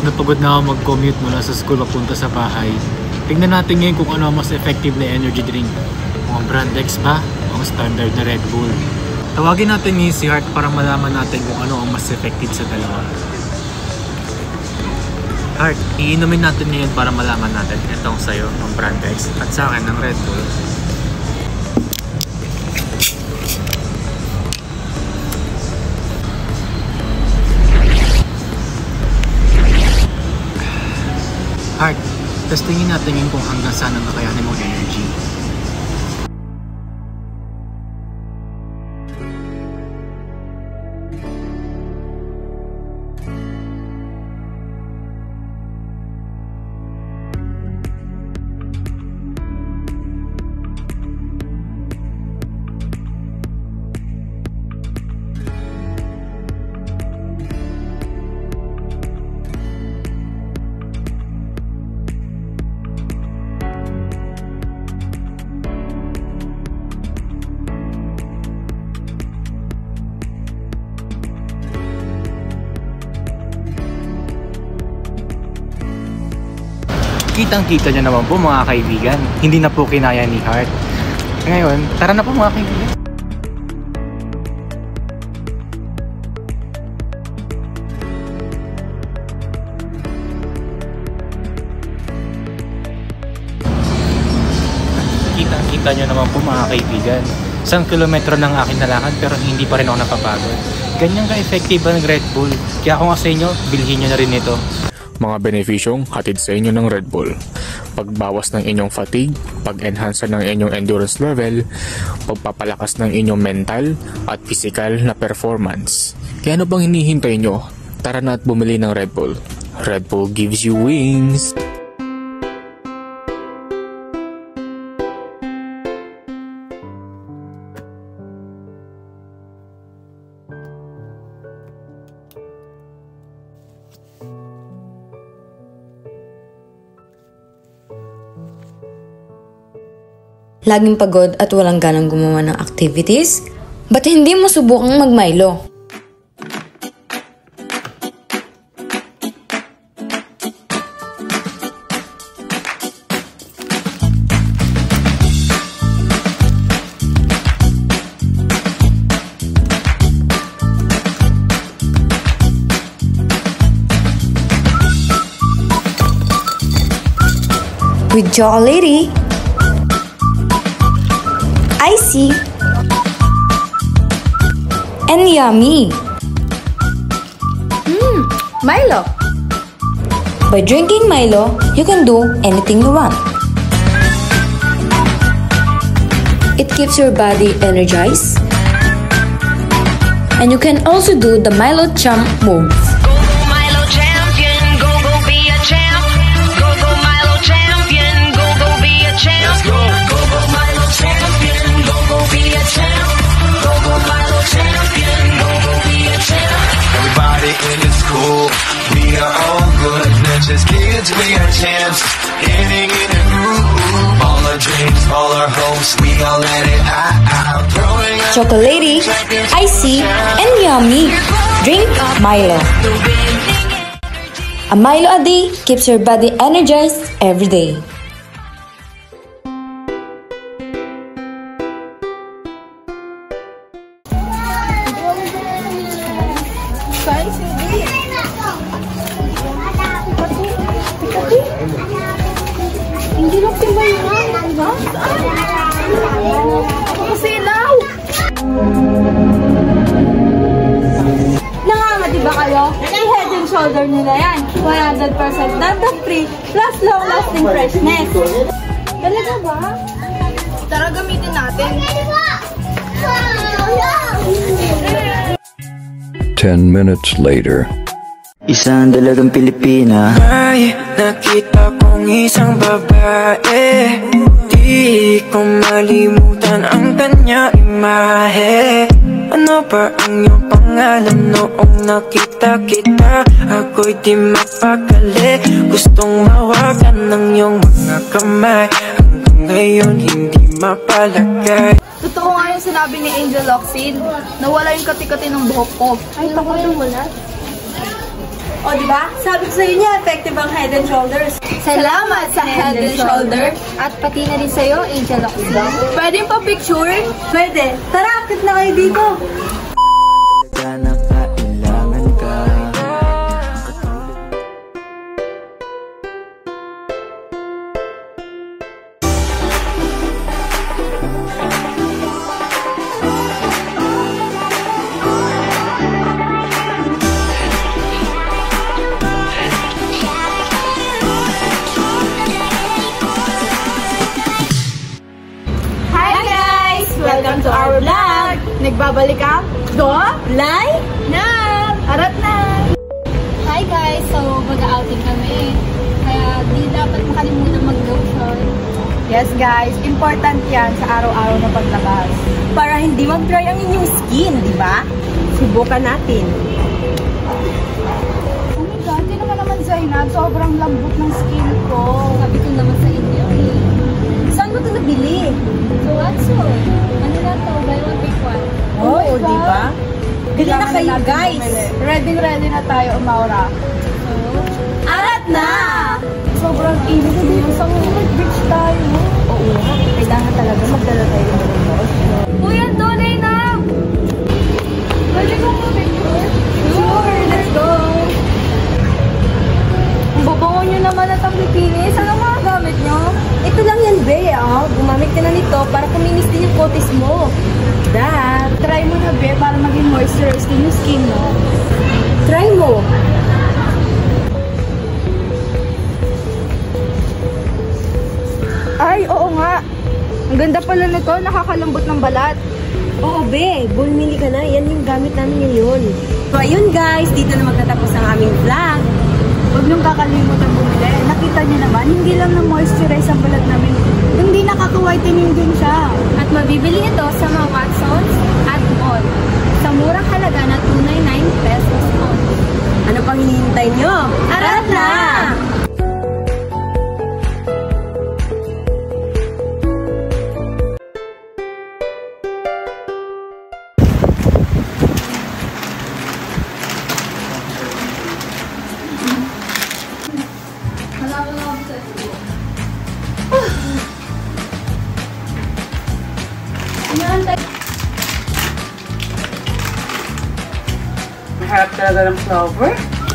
pagod na ako mag-commute mula sa school papunta sa bahay. Tingnan natin ngayon kung ano ang mas effective na energy drink. Ang Brand X ba o ang standard na Red Bull? Tawagin natin ngayon si Heart para malaman natin kung ano ang mas effective sa dalawa. Heart, iinumin natin ngayon para malaman natin. Itong sa'yo, ang Brand X, at sa akin, ang Red Bull. Heart, testingin natin ngayon kung hanggang saan ang nakayanin mong energy. Kitang-kita niyo naman po mga kaibigan, hindi na po kinaya ni Heart. Ngayon, tara na po mga kaibigan. Kitang-kita niyo naman po mga kaibigan, 1 kilometro ng aking nalakad pero hindi pa rin ako napapagod. Ganyan ka-effective ang Red Bull, kaya kung sa inyo, bilhin niyo na rin ito. Mga benepisyong hatid sa inyo ng Red Bull: pagbawas ng inyong fatigue, pag-enhance ng inyong endurance level, pagpapalakas ng inyong mental at physical na performance. Kaya ano bang hinihintay nyo? Tara na at bumili ng Red Bull. Red Bull gives you wings. Laging pagod at walang ganang gumawa ng activities? Ba't hindi mo subukang mag-Milo? With Chocolate icy and yummy. Milo. By drinking Milo, you can do anything you want. It keeps your body energized, and you can also do the Milo champ moves. We are all good, not just kids, we are champs. Hitting in a groove, all our dreams, all our hopes, we all let it out. Chocolate, icy, and yummy. Drink Milo. A Milo a day keeps your body energized every day. Hindi lang tingnan yun, diba? Pasilaw! Nanganga diba kayo? I-head and shoulder nila yan. 100% dandruff-free plus long-lasting freshness. Talaga ba? Tara gamitin natin. 10 minutes later. Isang dalagang Pilipina. May nakita kong isang babae, di ko malimutan ang kanya imahe. Ano ba ang iyong pangalan noong nakita kita? Ako'y di mapakali, gustong mawagan ng iyong mga kamay. Hanggang ngayon hindi mapalagay. Totoo nga yung sinabi ni Angel Oxide, nawala yung kati-kati ng buhok ko. Ay, pakulo mo na. O, diba? Sabi ko sa inyo, effective ang Head and Shoulders. Salamat sa Head and Shoulders. At pati na rin sa'yo, Angel Oxida. Pwede pa picture? Pwede. Tara, akit na kayo dito. Na kailangan ka. Welcome to our vlog! Nagbabalik ang Lay na! Arat na! Hi guys! So, mag-outing kami. Kaya di dapat makalimutan mag-lotion. Yes guys, important yan sa araw-araw na paglabas. Para hindi mag-dry ang inyong skin, di ba? Subukan natin. Oh my God, di naman Zainab. Sobrang lambot ng skin ko. Sabi ko naman sa inyo eh. Saan mo ito nabili? So what so? Ano na to? Buy one, take one. Oh, di ba? Bili na kayo guys! Ready na tayo, Maura. So, Arat na! sobrang init dito sa beach tayo. Oo nga, kailangan talaga magdala tayo ng lotion. Uy, ang donay na! Pwede kong mag-picture? Sure, let's go! Bubango nyo naman at ang bikinis. Ano mga gamit nyo? Ito lang yan, Be. Gumamit ka na nito para kuminis din yung kutis mo. Try mo na, Be, para maging moisturized din yung skin mo. Try mo. Ay, oo nga. Ang ganda pala nito, nakakalambot ng balat. Oo, Be. Bumili ka na. Yan yung gamit namin ngayon. So, ayun guys. Dito na magtatapos ang aming vlog. Huwag niyong kakalimutan bumili. Nakita niyo naman, hindi lang na-moisturize ang balat namin. Hindi nakaka-whitening din siya. At mabibili ito sa mga Watsons at mall. Sa murang halaga na 299 pesos only. Ano pang hinihintay nyo? Arat na! Maharap talaga ng Clover.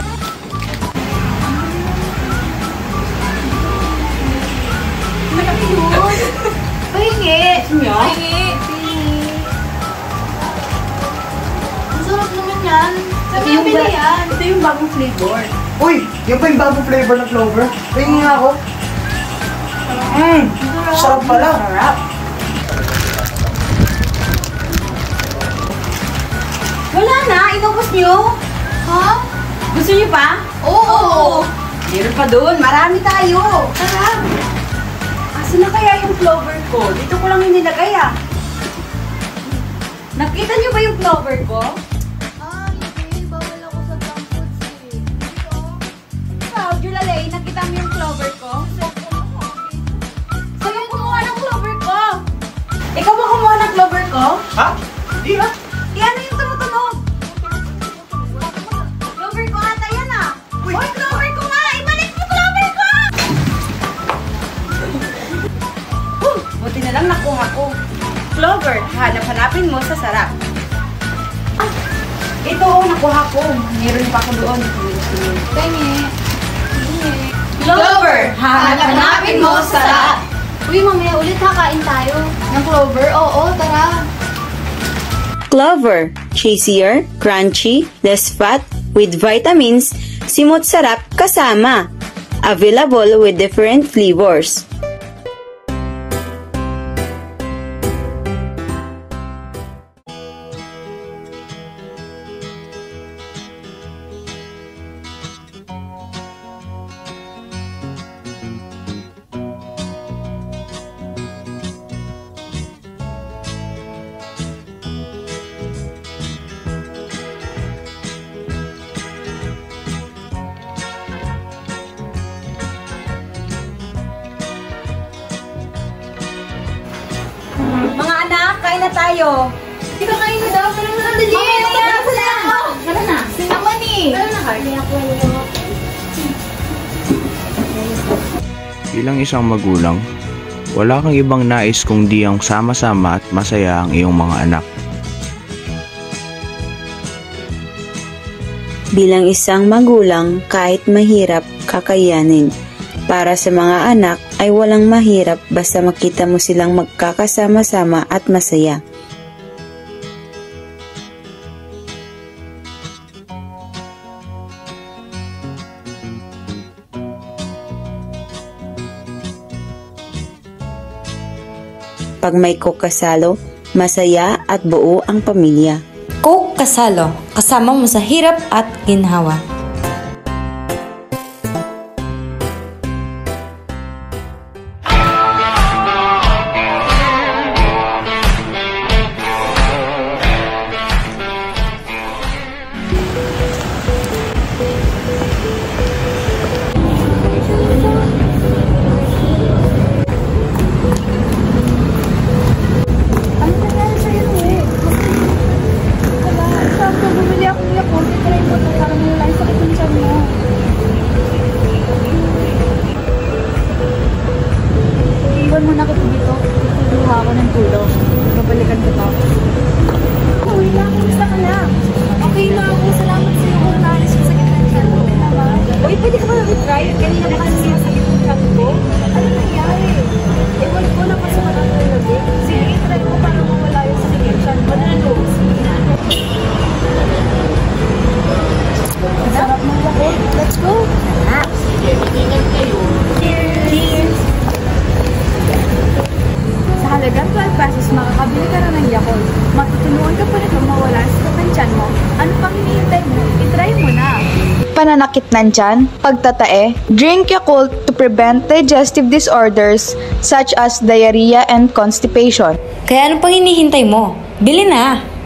Malaki yun. Pahingi. Pahingi. Ang sarap naman yan. Sabi yung bili yan. Ito yung bagong flavor. Uy! Yan pa yung bagong flavor ng Clover. Tingin nga ako. Sarap pala. Sarap. Wala na, inubos nyo. Ha? Gusto nyo pa? Oo! Meron pa doon, marami tayo. Tara. Asan na kaya yung Clover ko? Dito ko lang inilagay Nakita nyo ba yung Clover ko? Hindi. Bawal ako sa junk foods eh. Ikaw, Julalay, nakita mo yung Clover ko? Sa'yo kumuha ng Clover ko. Ikaw ba kumuha ng Clover ko? Ha? Hindi ha? Ano yung tumutunog? Clover ko ata yan Uy, Clover ko nga! Ibalik mo Clover ko! Buti na lang nakuha ko. Clover, hanap-hanapin mo sa sarap. Ito nakuha ko. Meron pa ako doon. Pengi. Clover, hanap-hanapin mo sa sarap. Uy, mamaya ulit kakain tayo. Ng Clover? Oo, tara. Clover, cheesier, crunchy, less fat, with vitamins, simot sarap kasama. Available with different flavors. Mga anak, kain na tayo. Ikaw kain na daw. Tara na, dali. Mamaya na yan. Tara na. Naman Bilang isang magulang, wala kang ibang nais kundi ang sama-sama at masaya ang iyong mga anak. Bilang isang magulang, kahit mahirap, kakayanin. Para sa mga anak ay walang mahirap basta makita mo silang magkakasama-sama at masaya. Pag may Coke Kasalo, masaya at buo ang pamilya. Coke Kasalo, kasama mo sa hirap at ginhawa. Iwan mo na kita dito. Kukuha ako ng tulong. Babalikan ko to. Uy, kumusta ka na? Okay na ako. Salamat sa iyo kung naalis ko sa gitna ng chat ko. Uy, pwede ka ba mag-try? Kanina ba kasi sinasakit yung chat ko? Ano nangyari? Ewan ko na pa sa marami ng labi. Sige, try mo para mawala yung sakit yung chat ko. Ano? Sarap ng lakot. Let's go! Cheers! Sa halagang 12 pesos, makakabili ka na ng Yakult. Matutulungan ka pa nito mawala sa tansyan mo. Ano pang hinihintay mo? I-try mo na! Pananakit ng tiyan, pagtatae, drink Yakult to prevent digestive disorders such as diarrhea and constipation. Kaya ano pang hinihintay mo? Bili na!